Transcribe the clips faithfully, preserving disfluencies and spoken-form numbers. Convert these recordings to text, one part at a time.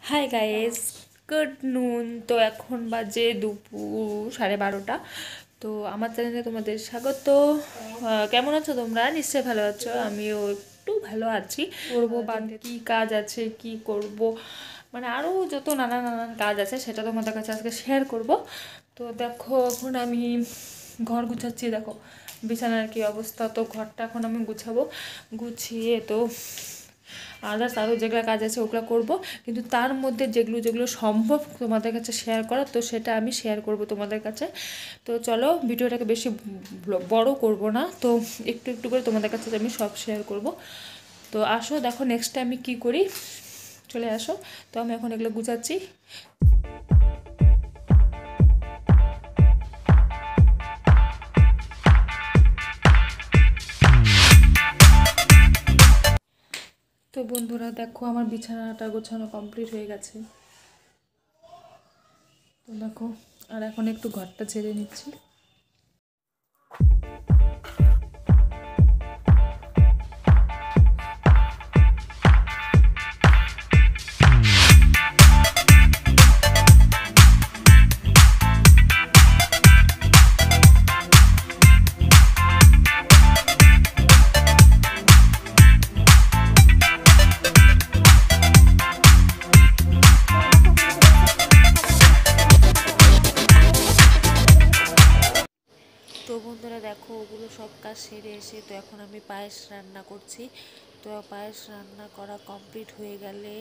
Hi guys, good নুন। তো এখন বাজে দুপুর সাড়ে বারোটা। তো আমার চ্যানেলে তোমাদের স্বাগত। কেমন আছো তোমরা? নিশ্চয়ই ভালো আছো, আমিও একটু ভালো আছি। করবো বা কী কাজ আছে, কি করব, মানে আরও যত নানান নানান কাজ আছে সেটা তোমাদের কাছে আজকে শেয়ার করব। তো দেখো এখন আমি ঘর গুছাচ্ছি। দেখো বিছানার কি অবস্থা। তো ঘরটা এখন আমি গুছাবো, গুছিয়ে তো আদার্স আরও যেগুলো কাজ আছে ওগুলো করব, কিন্তু তার মধ্যে যেগুলো যেগুলো সম্ভব তোমাদের কাছে শেয়ার করা, তো সেটা আমি শেয়ার করব তোমাদের কাছে। তো চলো ভিডিওটাকে বেশি বড় করব না, তো একটু একটু করে তোমাদের কাছে আমি সব শেয়ার করব। তো আসো দেখো নেক্সট টাইম আমি কী করি, চলে আসো। তো আমি এখন এগুলো গুছাচ্ছি। তো বন্ধুরা দেখো আমার বিছানাটা গোছানো কমপ্লিট হয়ে গেছে। তো দেখো আর এখন একটু ঘরটা ছেড়ে নিচ্ছি। তো বন্ধুরা দেখো ওগুলো সব কাজ সেরে এসে তো এখন আমি পায়েস রান্না করছি। তো পায়েস রান্না করা কমপ্লিট হয়ে গেলে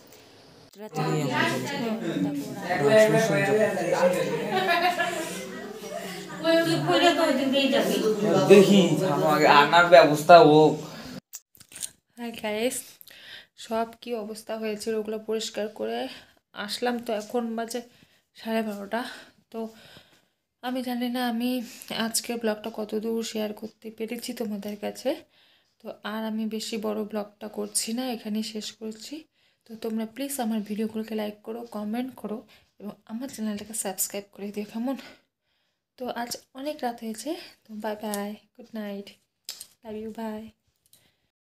দেখি আনার ব্যবস্থা হোক। হ্যাঁ গাইস, সব কি অবস্থা হয়েছিল ওগুলো পরিষ্কার করে আসলাম। তো এখন বাজে সাড়ে বারোটা। তো আমি জানি না আমি আজকে ব্লগটা কত দূর শেয়ার করতে পেরেছি তোমাদের কাছে। তো আর আমি বেশি বড় ব্লগটা করছি না, এখানেই শেষ করছি। তো তোমরা প্লিজ আমার ভিডিওগুলোকে লাইক করো, কমেন্ট করো এবং আমার চ্যানেলটাকে সাবস্ক্রাইব করে দিও, কেমন? তো আজ অনেক রাত হয়েছে। তো bye bye, good night, love you, by.